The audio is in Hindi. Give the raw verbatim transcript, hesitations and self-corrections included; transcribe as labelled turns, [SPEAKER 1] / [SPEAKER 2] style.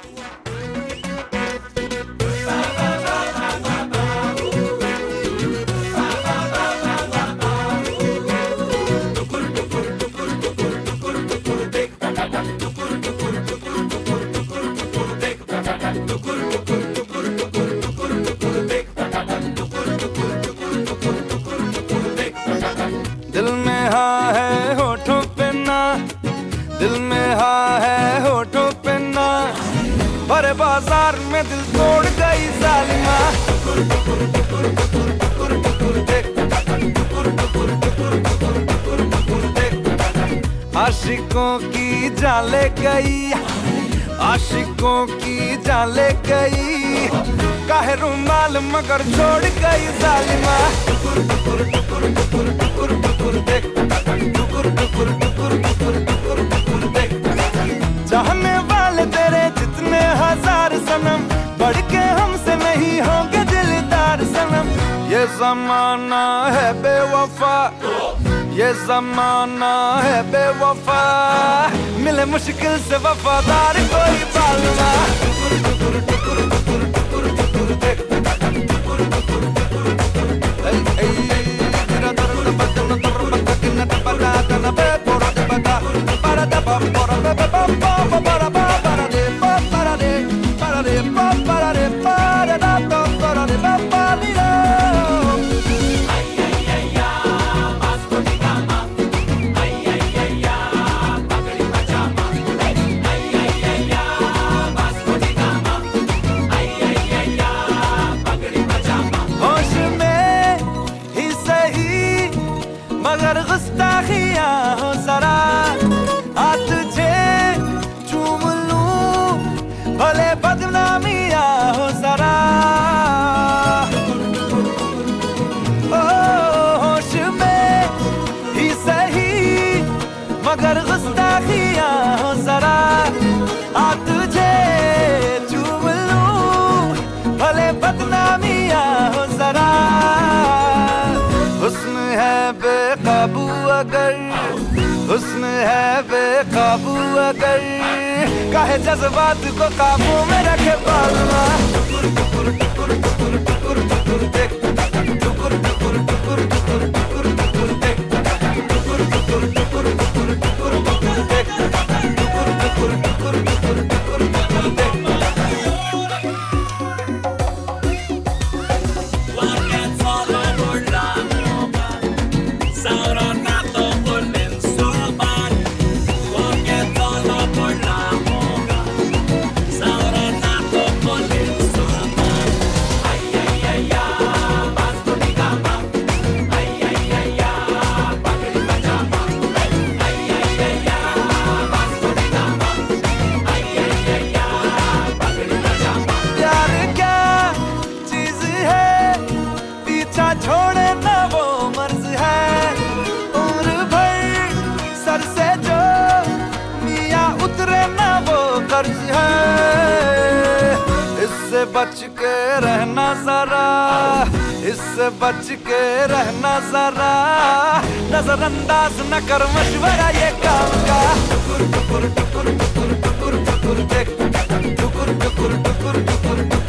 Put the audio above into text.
[SPEAKER 1] दिल में हाँ है होठों पे ना, दिल में हाँ है होठों पे ना, भरे बाजार में दिल तोड़ गई जालिमा। आशिकों की जाले गई, आशिकों की जाले गई, काहे रुमाल मगर छोड़ गई जालिमा। चाहने वाले तेरे जितने हजार सनम, बढ़ के हमसे नहीं होंगे दिलदार सनम। ये जमाना है बेवफा, ये जमाना है बेवफा, मिले मुश्किल से वफादार कोई बालमा। मगर गुस्ताखियां हो जरा, आ तुझे चूम लूं, भले बदनामियां हो जरा। ओ होश में ही सही, मगर गुस्ताखियां हो जरा, आ तुझे चूम लूं, भले बदनामियां हो जरा। हुस्न है बेकाबू अगर, हुस्न है बेकाबू अगर, काहे जज्बात को काबू में रखे बालमा। छोड़े ना वो मर्ज है, उम्र भर सर से जो मियाँ उतरे ना वो कर्ज है। इससे बच के रहना जरा, इससे बच के रहना जरा, नजरअंदाज न कर मशवरा ये काम का। टुकुर टुकुर टुकुर टुकुर टुकुर टुकुर टुकुर टुकुर टुकुर